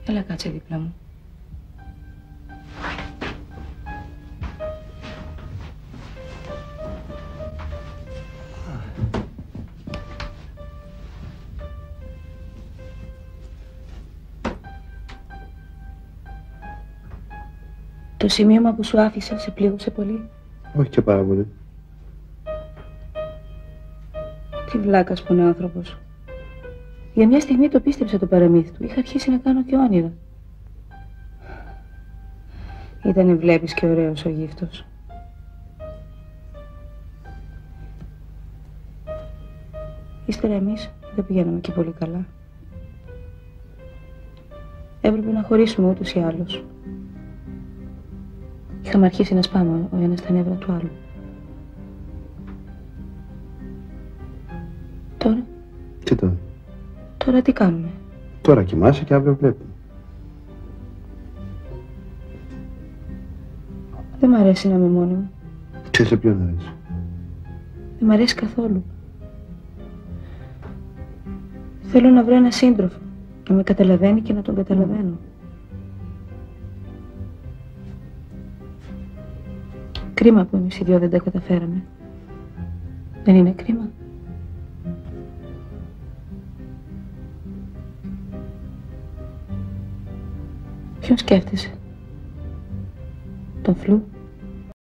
Έλα κάτσε δίπλα μου. Το σημείωμα που σου άφησα σε πλήγωσε πολύ? Όχι και πάρα πολύ. Τι βλάκας που είναι ο άνθρωπος. Για μια στιγμή το πίστεψα το παραμύθι του. Είχα αρχίσει να κάνω και όνειρα. Ήτανε βλέπεις και ωραίος ο γύφτος. Ύστερα εμείς δεν πηγαίναμε και πολύ καλά. Έπρεπε να χωρίσουμε ούτως ή άλλως. Είχαμε αρχίσει να σπάμε ο ένας τα νεύρα του άλλου. Τώρα? Τι τώρα? Τώρα τι κάνουμε? Τώρα κοιμάσαι και αύριο βλέπουμε. Δεν μ' αρέσει να είμαι μόνη μου. Και σε ποιον αρέσει? Δεν μ' αρέσει καθόλου. Θέλω να βρω ένα σύντροφο, να με καταλαβαίνει και να τον καταλαβαίνω. Κρίμα που εμείς οι δυο δεν τα καταφέραμε. Δεν είναι κρίμα? Ποιον σκέφτεσαι? Τον Φλου?